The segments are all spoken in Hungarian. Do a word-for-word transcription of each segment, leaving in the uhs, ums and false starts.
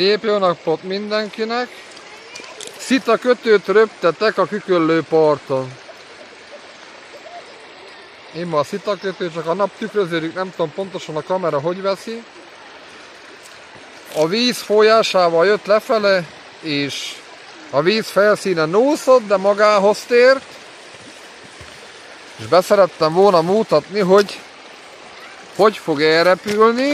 Szép jó napot mindenkinek! Szita kötőt röptetek a Küköllő parton. Én ma a szita kötő, csak a nap tükröződik, nem tudom pontosan a kamera hogy veszi. A víz folyásával jött lefele, és a víz felszíne nószott, de magához tért. És beszerettem volna mutatni, hogy hogy fog elrepülni.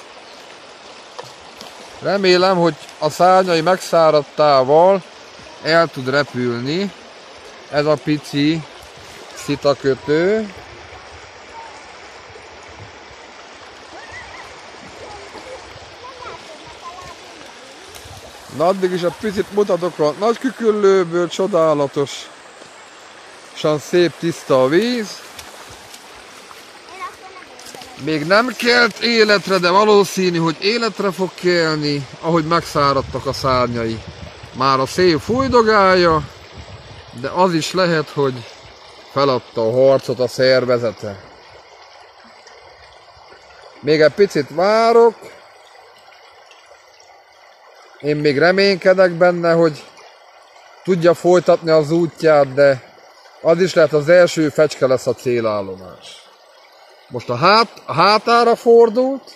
Remélem, hogy a szárnyai megszáradtával el tud repülni ez a pici szitakötő. Na, addig is egy picit mutatok a Nagyküköllőből, csodálatosan szép tiszta a víz. Még nem kelt életre, de valószínű, hogy életre fog kelni, ahogy megszáradtak a szárnyai. Már a szél fújdogálja, de az is lehet, hogy feladta a harcot a szervezete. Még egy picit várok. Én még reménykedek benne, hogy tudja folytatni az útját, de az is lehet, az első fecske lesz a célállomás. Most a, hát, a hátára fordult,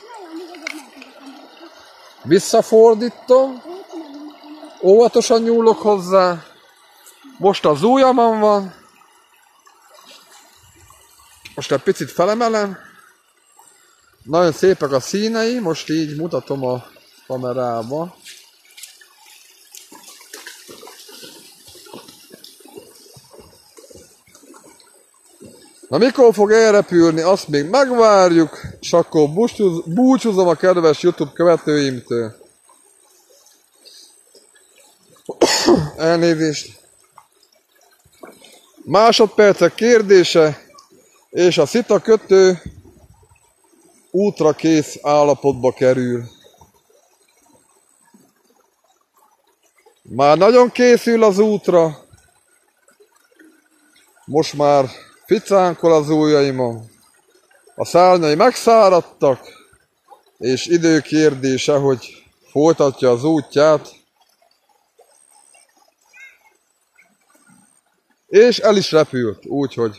visszafordítom, óvatosan nyúlok hozzá, most az ujjamon van, most egy picit felemelem, nagyon szépek a színei, most így mutatom a kamerába. Na, mikor fog elrepülni, azt még megvárjuk, és akkor búcsúzom a kedves YouTube követőimtől. Elnézést. Másodpercek kérdése, és a szitakötő útra kész állapotba kerül. Már nagyon készül az útra. Most már ficánkol az ujjaimon. A szárnyai megszáradtak, és idő kérdése, hogy folytatja az útját. És el is repült, úgyhogy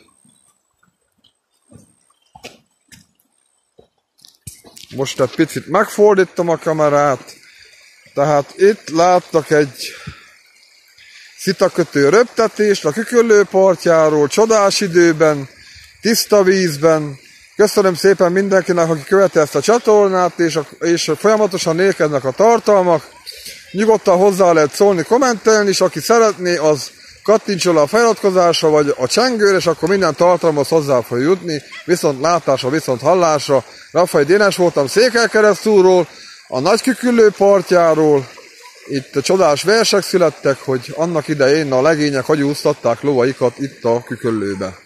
most egy picit megfordítom a kamerát. Tehát itt láttak egy szitakötő röptetést a Küköllő partjáról, csodás időben, tiszta vízben. Köszönöm szépen mindenkinek, aki követi ezt a csatornát, és, a, és folyamatosan érkeznek a tartalmak. Nyugodtan hozzá lehet szólni, kommentelni, és aki szeretné, az kattintson a feliratkozásra, vagy a csengőre, és akkor minden tartalomhoz hozzá fog jutni. Viszont látásra, viszont hallásra. Raffai Dénes voltam Székelykeresztúrról, a Nagyküköllő partjáról. Itt csodás versek születtek, hogy annak idején a legények hogy úsztatták lovaikat itt a Küköllőbe.